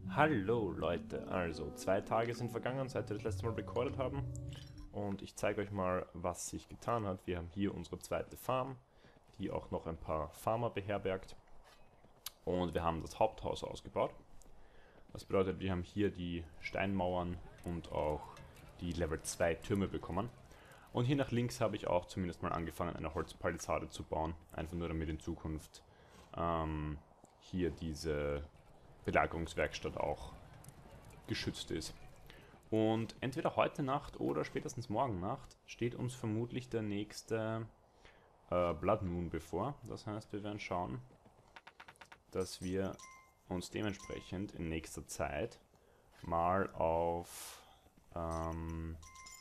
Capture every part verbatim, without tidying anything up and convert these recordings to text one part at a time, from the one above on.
Hallo Leute, also zwei Tage sind vergangen, seit wir das letzte Mal recorded haben und ich zeige euch mal, was sich getan hat. Wir haben hier unsere zweite Farm, die auch noch ein paar Farmer beherbergt, und wir haben das Haupthaus ausgebaut. Das bedeutet, wir haben hier die Steinmauern und auch die Level zwei Türme bekommen. Und hier nach links habe ich auch zumindest mal angefangen, eine Holzpalisade zu bauen, einfach nur damit in Zukunft ähm, hier diese Belagerungswerkstatt auch geschützt ist. Und entweder heute Nacht oder spätestens morgen Nacht steht uns vermutlich der nächste äh, Blood Moon bevor. Das heißt, wir werden schauen, dass wir uns dementsprechend in nächster Zeit mal auf ähm,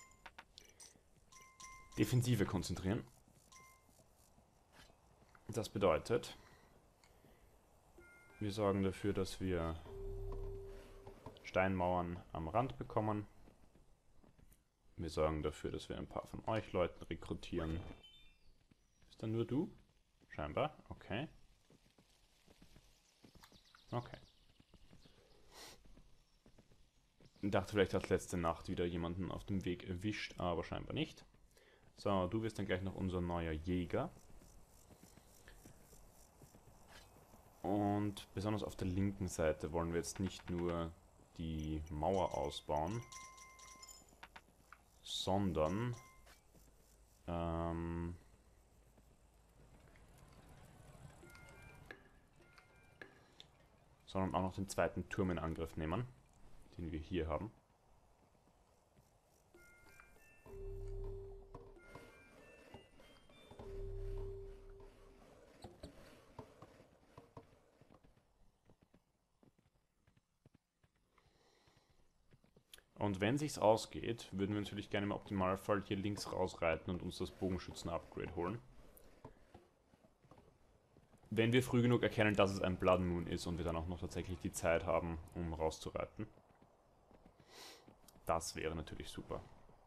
Defensive konzentrieren. Das bedeutet, wir sorgen dafür, dass wir Steinmauern am Rand bekommen. Wir sorgen dafür, dass wir ein paar von euch Leuten rekrutieren. Ist dann nur du? Scheinbar. Okay. Okay. Ich dachte, vielleicht hat letzte Nacht wieder jemanden auf dem Weg erwischt, aber scheinbar nicht. So, du wirst dann gleich noch unser neuer Jäger. Und besonders auf der linken Seite wollen wir jetzt nicht nur die Mauer ausbauen, sondern ähm, sondern auch noch den zweiten Turm in Angriff nehmen, den wir hier haben. Und wenn sich's ausgeht, würden wir natürlich gerne im Optimalfall hier links rausreiten und uns das Bogenschützen-Upgrade holen. Wenn wir früh genug erkennen, dass es ein Blood Moon ist und wir dann auch noch tatsächlich die Zeit haben, um rauszureiten. Das wäre natürlich super.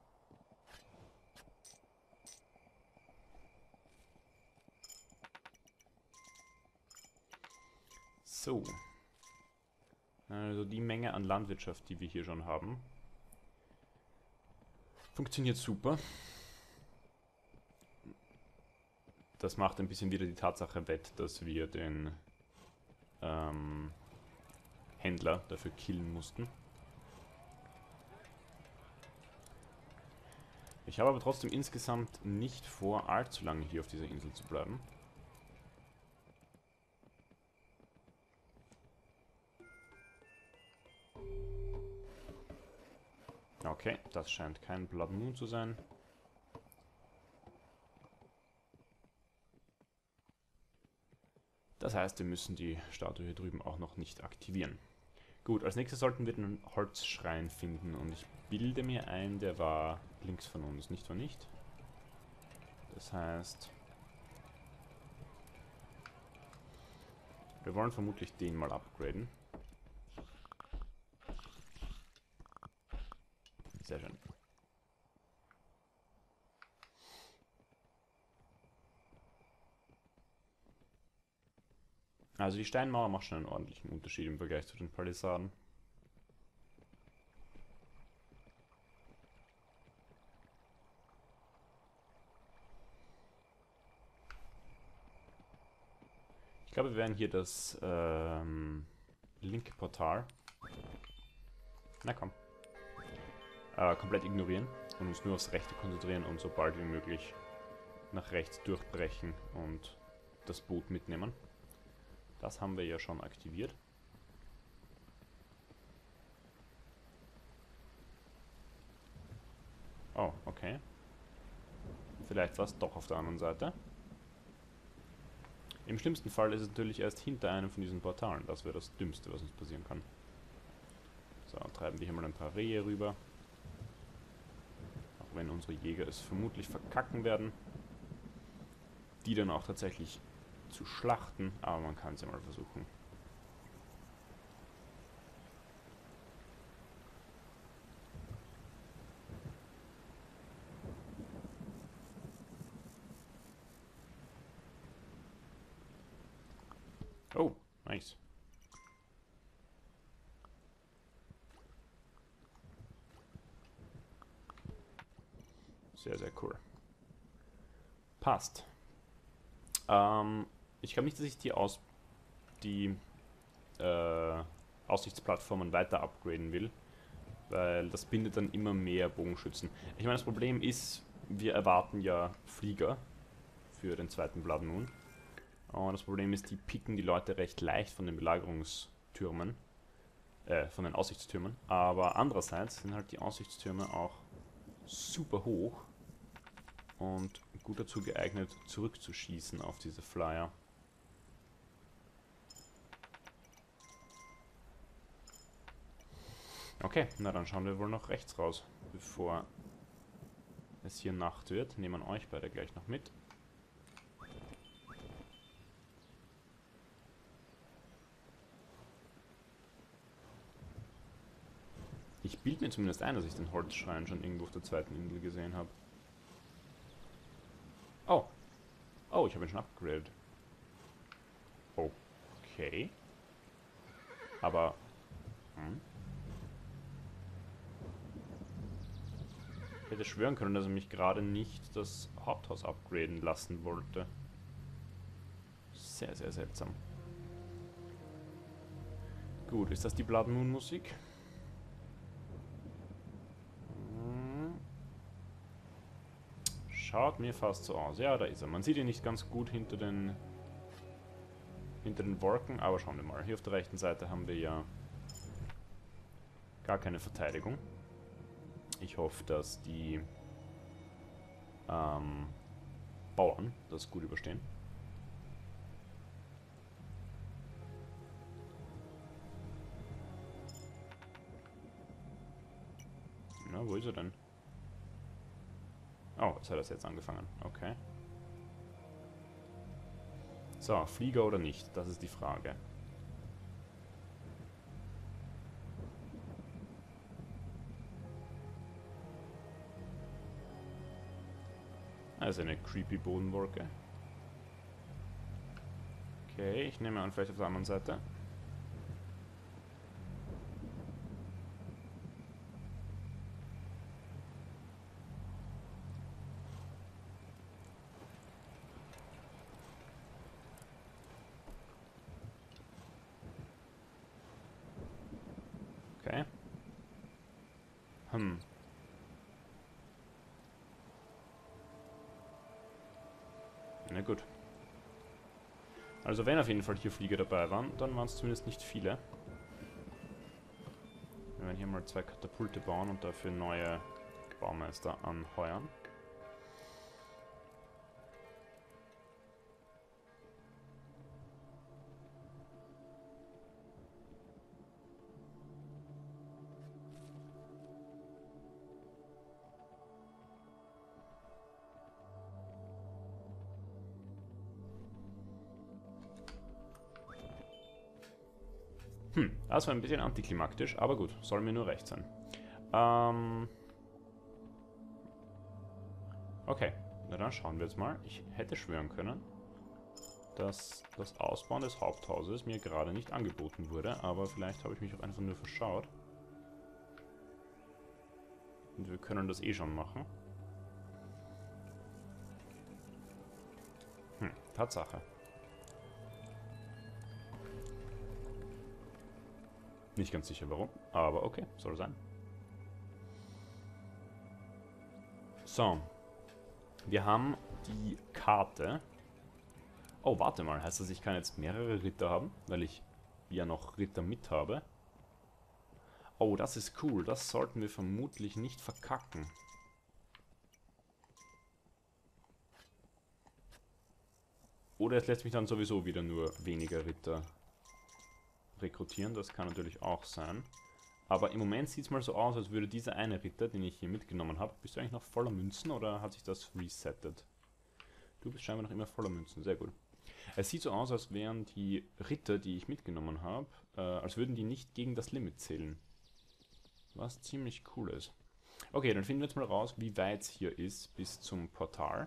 So. Also die Menge an Landwirtschaft, die wir hier schon haben, funktioniert super. Das macht ein bisschen wieder die Tatsache wett, dass wir den ähm, Händler dafür killen mussten. Ich habe aber trotzdem insgesamt nicht vor, allzu lange hier auf dieser Insel zu bleiben. Okay, das scheint kein Blood Moon zu sein. Das heißt, wir müssen die Statue hier drüben auch noch nicht aktivieren. Gut, als nächstes sollten wir den Holzschrein finden und ich bilde mir ein, der war links von uns, nicht wahr nicht? Das heißt, wir wollen vermutlich den mal upgraden. Sehr schön. Also die Steinmauer macht schon einen ordentlichen Unterschied im Vergleich zu den Palisaden. Ich glaube, wir werden hier das ähm, linke Portal, na komm, äh, komplett ignorieren und uns nur aufs rechte konzentrieren und so bald wie möglich nach rechts durchbrechen und das Boot mitnehmen. Das haben wir ja schon aktiviert. Oh, okay. Vielleicht war es doch auf der anderen Seite. Im schlimmsten Fall ist es natürlich erst hinter einem von diesen Portalen. Das wäre das Dümmste, was uns passieren kann. So, treiben wir hier mal ein paar Rehe rüber. Auch wenn unsere Jäger es vermutlich verkacken werden, die dann auch tatsächlich zu schlachten, aber man kann es ja mal versuchen. Oh, nice. Sehr, sehr cool. Passt. Ähm, ich glaube nicht, dass ich die, Aus die äh, Aussichtsplattformen weiter upgraden will, weil das bindet dann immer mehr Bogenschützen. Ich meine, das Problem ist, wir erwarten ja Flieger für den zweiten Blood Moon. Und das Problem ist, die picken die Leute recht leicht von den Belagerungstürmen, äh, von den Aussichtstürmen. Aber andererseits sind halt die Aussichtstürme auch super hoch und gut dazu geeignet, zurückzuschießen auf diese Flyer. Okay, na dann schauen wir wohl noch rechts raus, bevor es hier Nacht wird. Nehmen euch beide gleich noch mit. Ich bilde mir zumindest ein, dass ich den Holzschrein schon irgendwo auf der zweiten Insel gesehen habe. Oh. Oh, ich habe ihn schon upgradet. Okay. Aber... Hm. Ich hätte schwören können, dass er mich gerade nicht das Haupthaus upgraden lassen wollte. Sehr, sehr seltsam. Gut, ist das die Blood Moon Musik? Hm. Schaut mir fast so aus. Ja, da ist er. Man sieht ihn nicht ganz gut hinter den hinter den Wolken, aber schauen wir mal. Hier auf der rechten Seite haben wir ja gar keine Verteidigung. Ich hoffe, dass die ähm, Bauern das gut überstehen. Na, wo ist er denn? Oh, jetzt hat er jetzt angefangen. Okay. So, Flieger oder nicht? Das ist die Frage. Also eine creepy Bodenwolke. Okay, ich nehme an, vielleicht auf der anderen Seite. Okay. Hm. Na gut. Also wenn auf jeden Fall hier Flieger dabei waren, dann waren es zumindest nicht viele. Wir werden hier mal zwei Katapulte bauen und dafür neue Baumeister anheuern. Hm, das war ein bisschen antiklimaktisch, aber gut, soll mir nur recht sein. Ähm... Okay, na dann schauen wir jetzt mal. Ich hätte schwören können, dass das Ausbauen des Haupthauses mir gerade nicht angeboten wurde, aber vielleicht habe ich mich auch einfach nur verschaut. Und wir können das eh schon machen. Hm, Tatsache. Nicht ganz sicher warum, aber okay, soll sein. So. Wir haben die Karte. Oh, warte mal, heißt das, ich kann jetzt mehrere Ritter haben, weil ich ja noch Ritter mit habe? Oh, das ist cool, das sollten wir vermutlich nicht verkacken. Oder es lässt mich dann sowieso wieder nur weniger Ritter rekrutieren, das kann natürlich auch sein. Aber im Moment sieht es mal so aus, als würde dieser eine Ritter, den ich hier mitgenommen habe, bist du eigentlich noch voller Münzen oder hat sich das resettet? Du bist scheinbar noch immer voller Münzen, sehr gut. Es sieht so aus, als wären die Ritter, die ich mitgenommen habe, äh, als würden die nicht gegen das Limit zählen. Was ziemlich cool ist. Okay, dann finden wir jetzt mal raus, wie weit es hier ist bis zum Portal.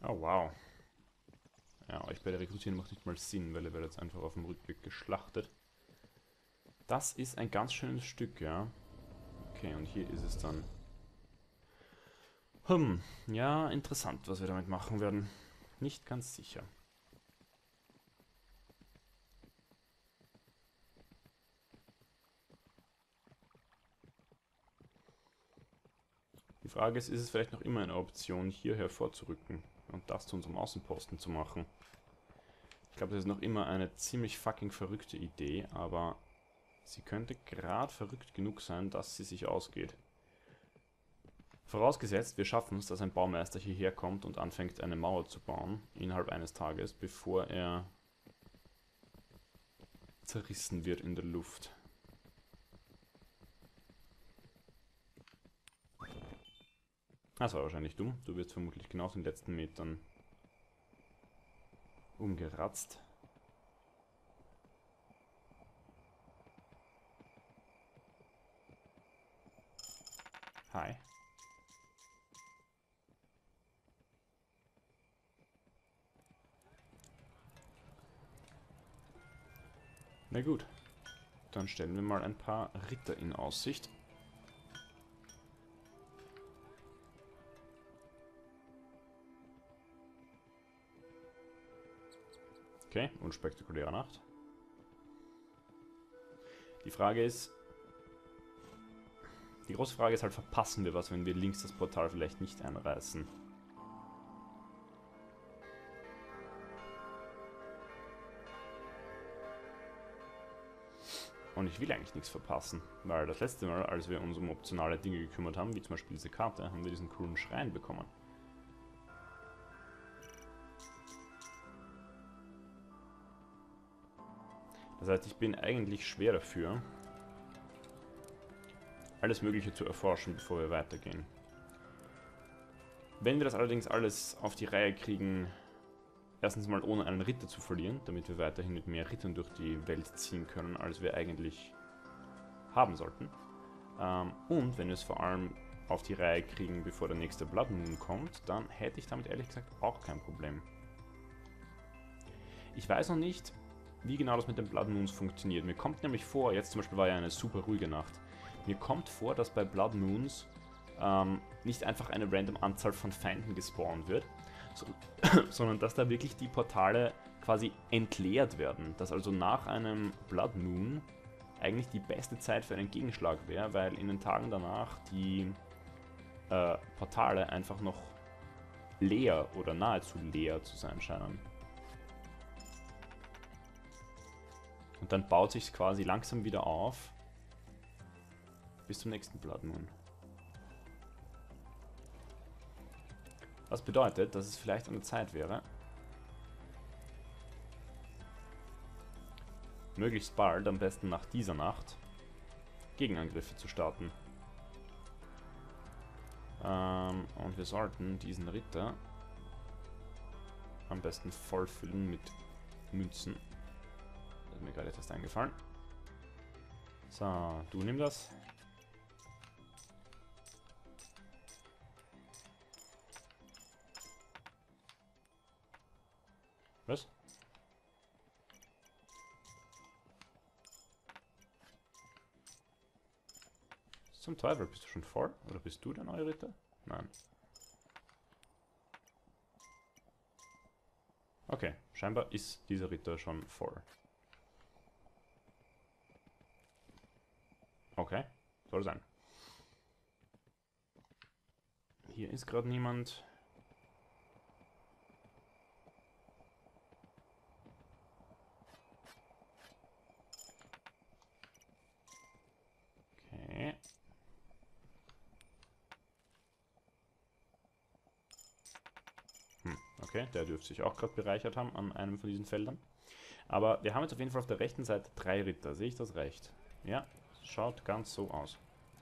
Oh, wow. Ja, euch bei der Rekrutieren macht nicht mal Sinn, weil ihr werdet jetzt einfach auf dem Rückweg geschlachtet. Das ist ein ganz schönes Stück, ja. Okay, und hier ist es dann. Hm, ja, interessant, was wir damit machen werden. Nicht ganz sicher. Die Frage ist, ist es vielleicht noch immer eine Option, hierher vorzurücken und das zu unserem Außenposten zu machen? Ich glaube, das ist noch immer eine ziemlich fucking verrückte Idee, aber sie könnte gerade verrückt genug sein, dass sie sich ausgeht. Vorausgesetzt, wir schaffen es, dass ein Baumeister hierher kommt und anfängt, eine Mauer zu bauen, innerhalb eines Tages, bevor er zerrissen wird in der Luft. Das war wahrscheinlich dumm. Du wirst vermutlich genau auf den letzten Metern umgeratzt. Hi. Na gut, dann stellen wir mal ein paar Ritter in Aussicht. Okay, unspektakuläre Nacht. Die Frage ist, die große Frage ist halt, verpassen wir was, wenn wir links das Portal vielleicht nicht einreißen? Und ich will eigentlich nichts verpassen, weil das letzte Mal, als wir uns um optionale Dinge gekümmert haben, wie zum Beispiel diese Karte, haben wir diesen coolen Schrein bekommen. Das heißt, ich bin eigentlich schwer dafür, alles Mögliche zu erforschen, bevor wir weitergehen. Wenn wir das allerdings alles auf die Reihe kriegen, erstens mal ohne einen Ritter zu verlieren, damit wir weiterhin mit mehr Rittern durch die Welt ziehen können, als wir eigentlich haben sollten. Ähm, und wenn wir es vor allem auf die Reihe kriegen, bevor der nächste Blood Moon kommt, dann hätte ich damit ehrlich gesagt auch kein Problem. Ich weiß noch nicht, wie genau das mit den Blood Moons funktioniert. Mir kommt nämlich vor, jetzt zum Beispiel war ja eine super ruhige Nacht, mir kommt vor, dass bei Blood Moons ähm, nicht einfach eine random Anzahl von Feinden gespawnt wird, so, sondern dass da wirklich die Portale quasi entleert werden. Dass also nach einem Blood Moon eigentlich die beste Zeit für einen Gegenschlag wäre, weil in den Tagen danach die äh, Portale einfach noch leer oder nahezu leer zu sein scheinen. Und dann baut sich quasi langsam wieder auf bis zum nächsten Blood Moon. Was bedeutet, dass es vielleicht an der Zeit wäre, möglichst bald, am besten nach dieser Nacht, Gegenangriffe zu starten. Ähm, und wir sollten diesen Ritter am besten vollfüllen mit Münzen. Das ist mir gerade etwas eingefallen. So, du nimm das. Was? Zum Teufel, bist du schon voll? Oder bist du der neue Ritter? Nein. Okay, scheinbar ist dieser Ritter schon voll. Okay, soll sein. Hier ist gerade niemand. Okay. Hm, okay, der dürfte sich auch gerade bereichert haben an einem von diesen Feldern. Aber wir haben jetzt auf jeden Fall auf der rechten Seite drei Ritter. Sehe ich das recht? Ja, schaut ganz so aus.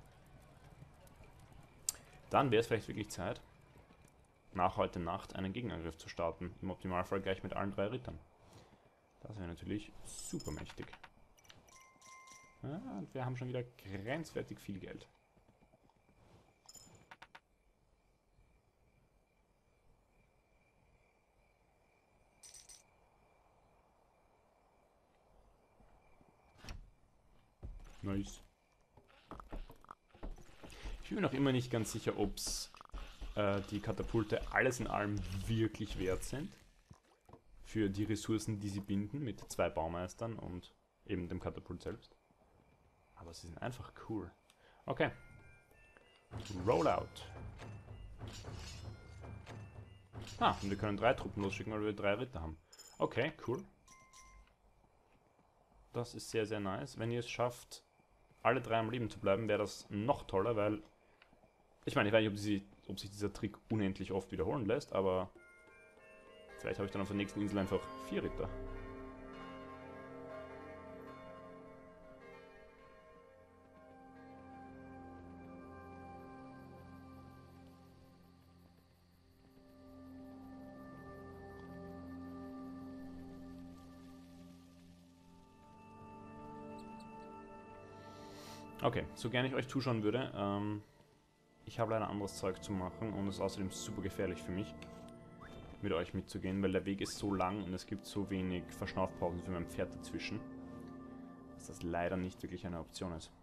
Dann wäre es vielleicht wirklich Zeit, nach heute Nacht einen Gegenangriff zu starten. Im Optimalfall gleich mit allen drei Rittern. Das wäre natürlich super mächtig. Ja, und wir haben schon wieder grenzwertig viel Geld. Nice. Ich bin mir noch immer nicht ganz sicher, ob es äh, die Katapulte alles in allem wirklich wert sind. Für die Ressourcen, die sie binden, mit zwei Baumeistern und eben dem Katapult selbst. Aber sie sind einfach cool. Okay. Rollout. Ah, und wir können drei Truppen losschicken, weil wir drei Ritter haben. Okay, cool. Das ist sehr, sehr nice. Wenn ihr es schafft, alle drei am Leben zu bleiben, wäre das noch toller, weil... Ich meine, ich weiß nicht, ob, sie, ob sich dieser Trick unendlich oft wiederholen lässt, aber... Vielleicht habe ich dann auf der nächsten Insel einfach vier Ritter. Okay, so gerne ich euch zuschauen würde, ähm, ich habe leider anderes Zeug zu machen und es ist außerdem super gefährlich für mich, mit euch mitzugehen, weil der Weg ist so lang und es gibt so wenig Verschnaufpausen für mein Pferd dazwischen, dass das leider nicht wirklich eine Option ist.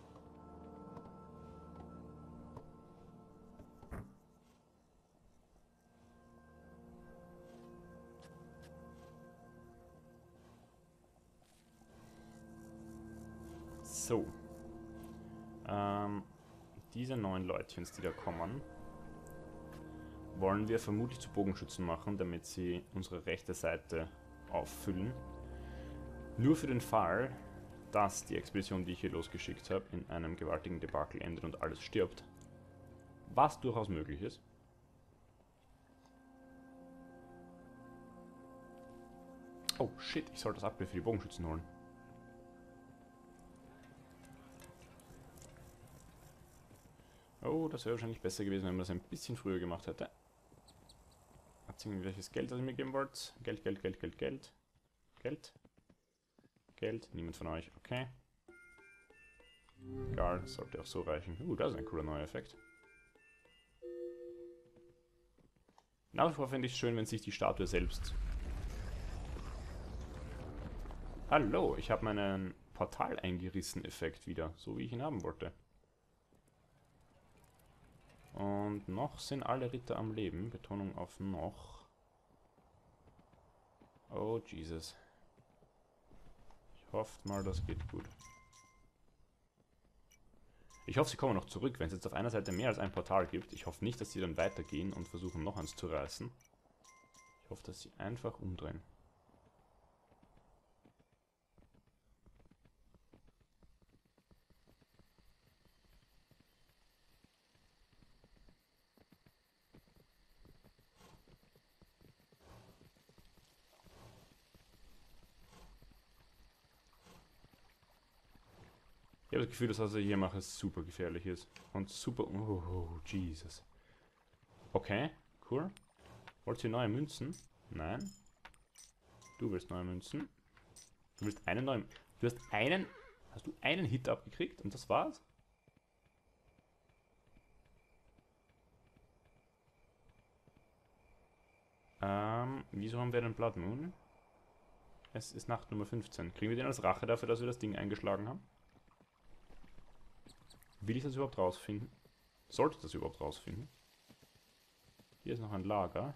So. Ähm, diese neun Leutchens, die da kommen, wollen wir vermutlich zu Bogenschützen machen, damit sie unsere rechte Seite auffüllen. Nur für den Fall, dass die Expedition, die ich hier losgeschickt habe, in einem gewaltigen Debakel endet und alles stirbt. Was durchaus möglich ist. Oh shit, ich sollte das Upgrade für die Bogenschützen holen. Oh, das wäre wahrscheinlich besser gewesen, wenn man das ein bisschen früher gemacht hätte. Hat es irgendwelches Geld, das ihr mir geben wollt? Geld, Geld, Geld, Geld, Geld. Geld. Geld. Niemand von euch. Okay. Egal, das sollte auch so reichen. Uh, das ist ein cooler neuer Effekt. Nach wie vor finde ich es schön, wenn sich die Statue selbst... Hallo, ich habe meinen Portal eingerissen Effekt wieder, so wie ich ihn haben wollte. Und noch sind alle Ritter am Leben. Betonung auf noch. Oh, Jesus. Ich hoffe mal, das geht gut. Ich hoffe, sie kommen noch zurück, wenn es jetzt auf einer Seite mehr als ein Portal gibt. Ich hoffe nicht, dass sie dann weitergehen und versuchen, noch eins zu reißen. Ich hoffe, dass sie einfach umdrehen. Ich habe das Gefühl, dass was ich hier mache super gefährlich ist. Und super... Oh, Jesus. Okay, cool. Wollt ihr neue Münzen? Nein. Du willst neue Münzen. Du willst einen neuen... Du hast einen... Hast du einen Hit abgekriegt und das war's? Ähm, wieso haben wir den Blood Moon? Es ist Nacht Nummer fünfzehn. Kriegen wir den als Rache dafür, dass wir das Ding eingeschlagen haben? Will ich das überhaupt rausfinden? Sollte ich das überhaupt rausfinden? Hier ist noch ein Lager.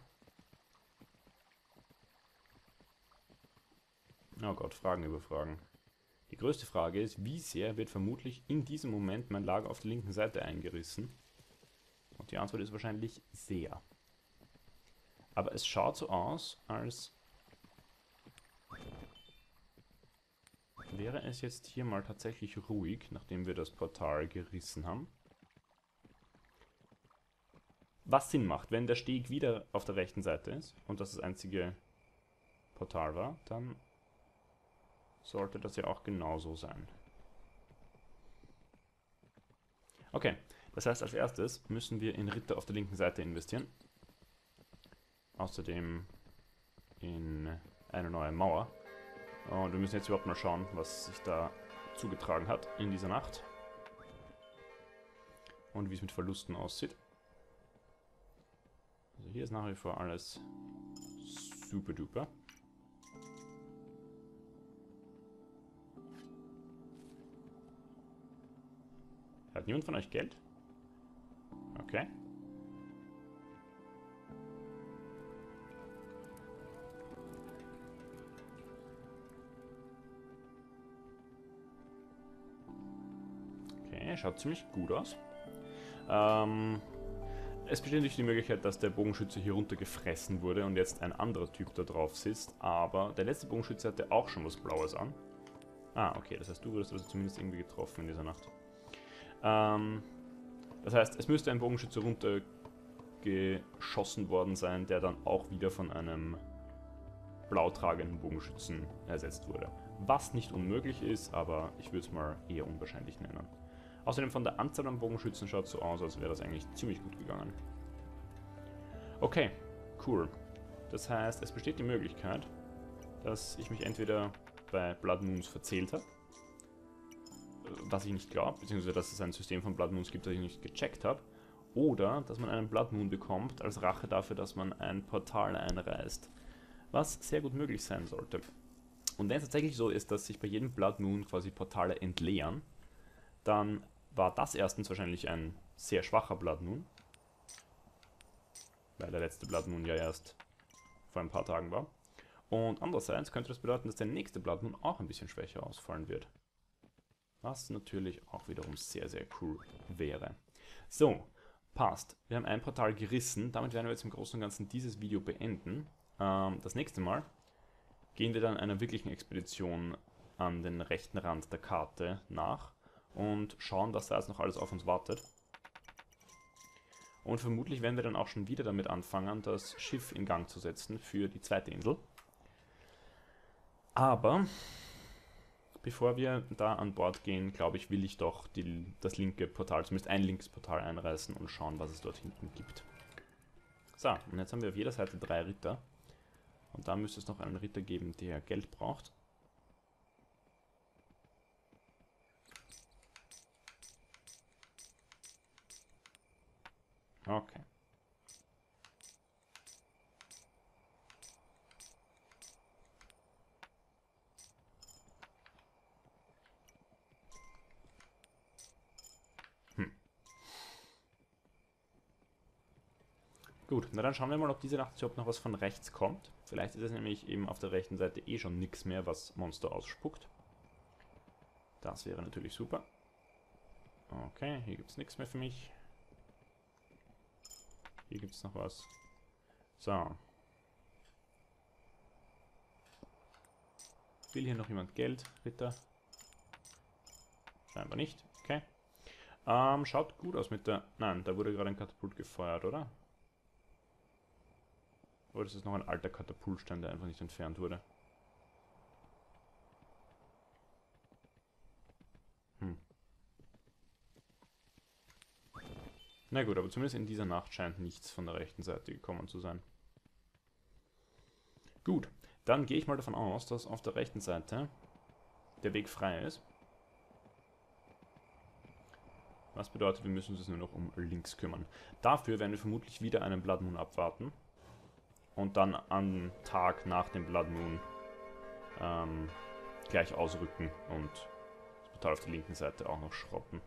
Oh Gott, Fragen über Fragen. Die größte Frage ist, wie sehr wird vermutlich in diesem Moment mein Lager auf der linken Seite eingerissen? Und die Antwort ist wahrscheinlich sehr. Aber es schaut so aus, als wäre es jetzt hier mal tatsächlich ruhig, nachdem wir das Portal gerissen haben. Was Sinn macht, wenn der Steg wieder auf der rechten Seite ist und das das einzige Portal war, dann sollte das ja auch genauso sein. Okay, das heißt, als erstes müssen wir in Ritter auf der linken Seite investieren. Außerdem in eine neue Mauer. Und wir müssen jetzt überhaupt mal schauen, was sich da zugetragen hat in dieser Nacht. Und wie es mit Verlusten aussieht. Also hier ist nach wie vor alles super duper. Hat niemand von euch Geld? Okay. Okay, schaut ziemlich gut aus. Ähm, es besteht natürlich die Möglichkeit, dass der Bogenschütze hier runter gefressen wurde und jetzt ein anderer Typ da drauf sitzt, aber der letzte Bogenschütze hatte auch schon was Blaues an. Ah, okay, das heißt, du wurdest also zumindest irgendwie getroffen in dieser Nacht. Ähm, das heißt, es müsste ein Bogenschütze runtergeschossen worden sein, der dann auch wieder von einem blau tragenden Bogenschützen ersetzt wurde. Was nicht unmöglich ist, aber ich würde es mal eher unwahrscheinlich nennen. Außerdem von der Anzahl an Bogenschützen schaut es so aus, als wäre das eigentlich ziemlich gut gegangen. Okay, cool. Das heißt, es besteht die Möglichkeit, dass ich mich entweder bei Blood Moons verzählt habe, was ich nicht glaube, beziehungsweise dass es ein System von Blood Moons gibt, das ich nicht gecheckt habe, oder dass man einen Blood Moon bekommt als Rache dafür, dass man ein Portal einreißt, was sehr gut möglich sein sollte. Und wenn es tatsächlich so ist, dass sich bei jedem Blood Moon quasi Portale entleeren, dann war das erstens wahrscheinlich ein sehr schwacher Blood Moon, weil der letzte Blood Moon ja erst vor ein paar Tagen war. Und andererseits könnte das bedeuten, dass der nächste Blood Moon auch ein bisschen schwächer ausfallen wird. Was natürlich auch wiederum sehr, sehr cool wäre. So, passt. Wir haben ein Portal gerissen. Damit werden wir jetzt im Großen und Ganzen dieses Video beenden. Ähm, das nächste Mal gehen wir dann einer wirklichen Expedition an den rechten Rand der Karte nach und schauen, was da jetzt noch alles auf uns wartet. Und vermutlich werden wir dann auch schon wieder damit anfangen, das Schiff in Gang zu setzen für die zweite Insel. Aber bevor wir da an Bord gehen, glaube ich, will ich doch die, das linke Portal, zumindest ein linkes Portal einreißen und schauen, was es dort hinten gibt. So, und jetzt haben wir auf jeder Seite drei Ritter. Und da müsste es noch einen Ritter geben, der Geld braucht. Okay. Hm. Gut, na dann schauen wir mal, ob diese Nacht überhaupt noch was von rechts kommt. Vielleicht ist es nämlich eben auf der rechten Seite eh schon nichts mehr, was Monster ausspuckt. Das wäre natürlich super. Okay, hier gibt es nichts mehr für mich. Hier gibt es noch was. So. Will hier noch jemand Geld, Ritter? Scheinbar nicht. Okay. Ähm, schaut gut aus mit der... Nein, da wurde gerade ein Katapult gefeuert, oder? Oder ist es noch ein alter Katapultstein, der einfach nicht entfernt wurde? Hm. Na gut, aber zumindest in dieser Nacht scheint nichts von der rechten Seite gekommen zu sein. Gut, dann gehe ich mal davon aus, dass auf der rechten Seite der Weg frei ist. Was bedeutet, wir müssen uns nur noch um links kümmern. Dafür werden wir vermutlich wieder einen Blood Moon abwarten. Und dann am Tag nach dem Blood Moon ähm, gleich ausrücken und das Portal auf der linken Seite auch noch schrotten.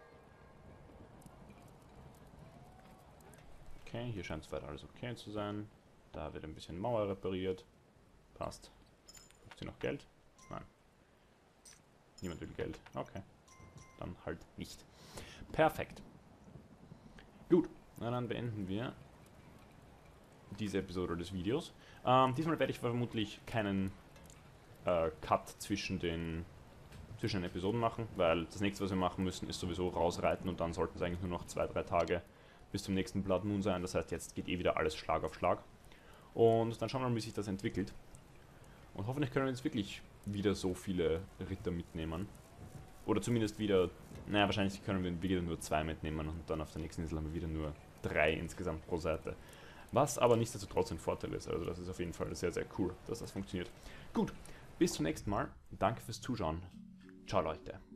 Okay, hier scheint es weiter alles okay zu sein. Da wird ein bisschen Mauer repariert. Passt. Gibt sie noch Geld? Nein. Niemand will Geld. Okay. Dann halt nicht. Perfekt. Gut, na dann beenden wir diese Episode des Videos. Ähm, diesmal werde ich vermutlich keinen äh, Cut zwischen den, zwischen den Episoden machen, weil das nächste, was wir machen müssen, ist sowieso rausreiten und dann sollten es eigentlich nur noch zwei, drei Tage bis zum nächsten Blood Moon sein. Das heißt, jetzt geht eh wieder alles Schlag auf Schlag. Und dann schauen wir mal, wie sich das entwickelt. Und hoffentlich können wir jetzt wirklich wieder so viele Ritter mitnehmen. Oder zumindest wieder, naja, wahrscheinlich können wir wieder nur zwei mitnehmen und dann auf der nächsten Insel haben wir wieder nur drei insgesamt pro Seite. Was aber nichtsdestotrotz ein Vorteil ist. Also das ist auf jeden Fall sehr, sehr cool, dass das funktioniert. Gut, bis zum nächsten Mal. Danke fürs Zuschauen. Ciao, Leute.